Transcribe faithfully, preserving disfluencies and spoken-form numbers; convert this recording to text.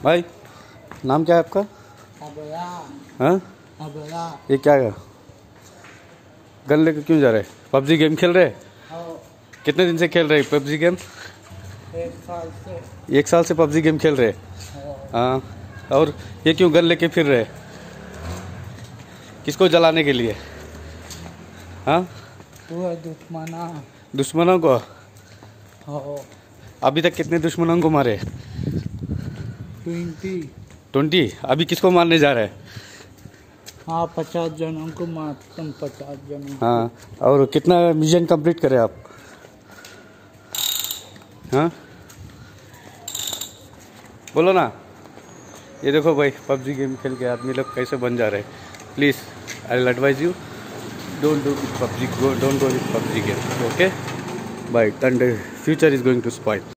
भाई नाम क्या है आपका? अबला। हाँ अबला। ये क्या है? गन लेके क्यों जा रहे? पबजी गेम खेल रहे? हाँ, कितने दिन से खेल रहे पबजी गेम? एक साल से। एक साल से पबजी गेम खेल रहे? हाँ, हाँ। और ये क्यों गन लेके फिर रहे? किसको जलाने के लिए? हाँ, वो है दुश्मना। दुश्मनों को? हाँ, अभी तक कितने दुश्मनों को मारे? ट्वेंटी। ट्वेंटी? अभी किसको मारने जा रहे हैं? हाँ, पचास जनों को मारते हैं, पचास जनों को। हाँ। और कितना मिशन कंप्लीट करे आप? हाँ, बोलो ना। ये देखो भाई, पबजी गेम खेल के आदमी लोग कैसे बन जा रहे हैं। Please I will advise you, don't do PUBG, don't go with PUBG game, okay? Bye, and future is going to spoil.